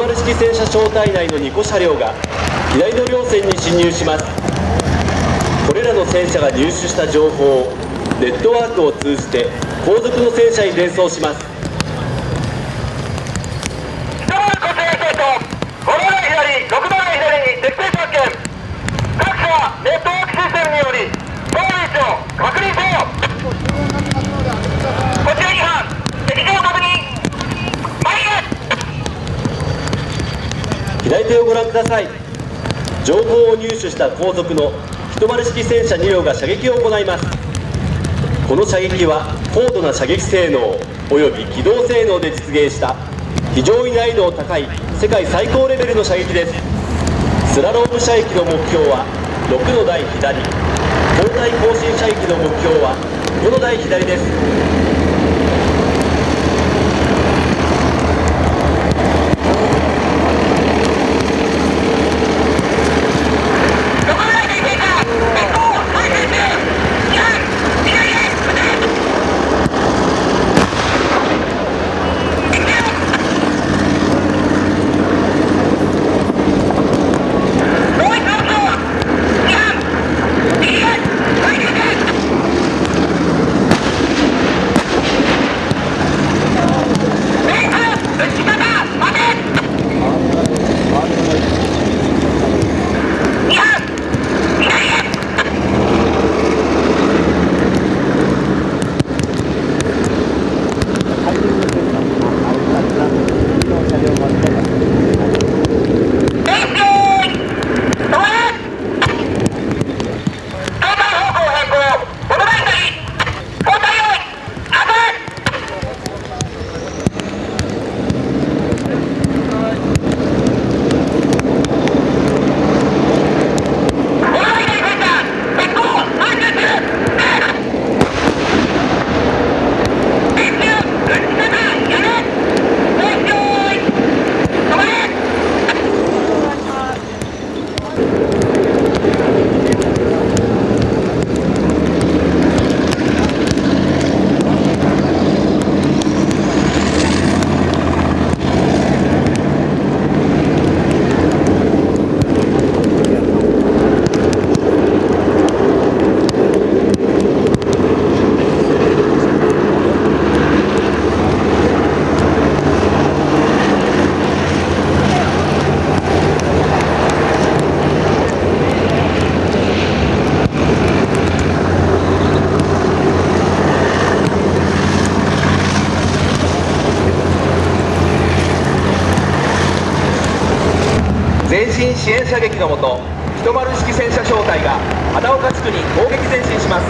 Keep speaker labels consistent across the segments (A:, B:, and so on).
A: 丸式戦車小隊内の2個車両が左の両線に進入します。これらの戦車が入手した情報をネットワークを通じて後続の戦車に伝送します。
B: 1番固定セット、5番左、6番左に敵兵発見。各社ネットワークシステムにより防衛位置を確認せよ。こちら2班、敵情確認。前へ。
A: 左手をご覧ください。情報を入手した後続の一丸式戦車2両が射撃を行います。この射撃は高度な射撃性能および機動性能で実現した非常に難易度の高い世界最高レベルの射撃です。スラローム射撃の目標は6の台左、交代更新射撃の目標は5の台左です。
B: 前進支援射撃のもと、一丸式戦車小隊が畑岡地区に攻撃前進します。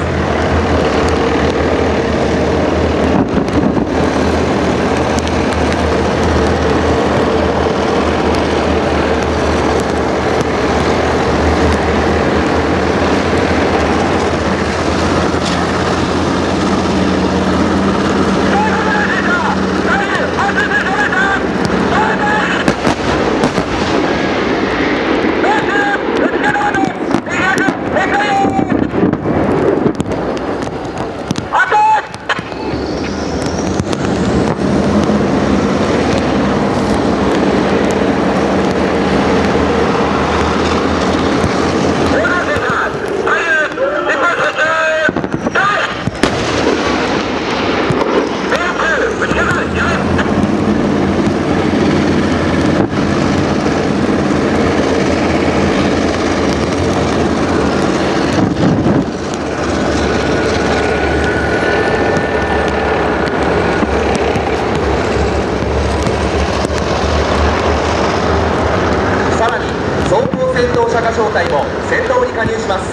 B: 小隊も戦闘に加入します。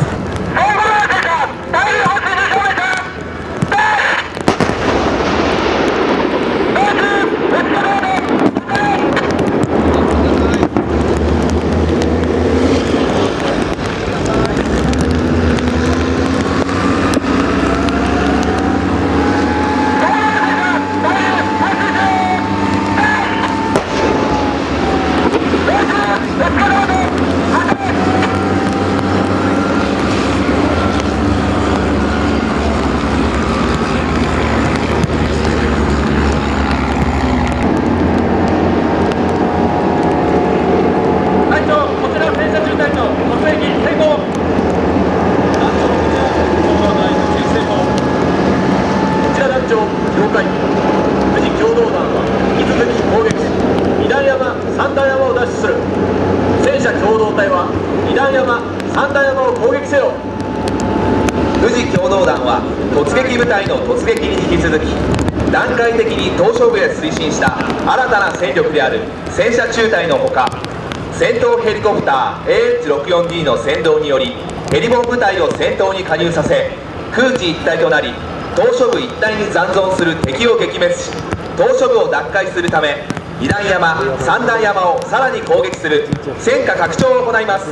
A: 三段山を攻撃せよ。
C: 富士共同団は突撃部隊の突撃に引き続き、段階的に東照部へ推進した新たな戦力である戦車中隊のほか、戦闘ヘリコプター AH-64D の先導によりヘリボン部隊を先頭に加入させ、空地一体となり東照部一帯に残存する敵を撃滅し、東照部を奪回するため二段山、三段山をさらに攻撃する戦果拡張を行います。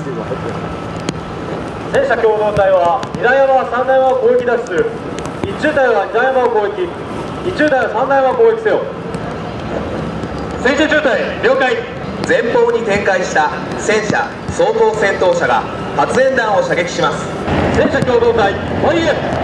A: 戦車共同体は二段山、三段山を攻撃脱出。一中隊は二段山を攻撃、一中隊は三段山を攻撃せよ。戦車中隊了解。
C: 前方に展開した戦車装甲戦闘車が発煙弾を射撃します。
A: 戦車共同体前へ。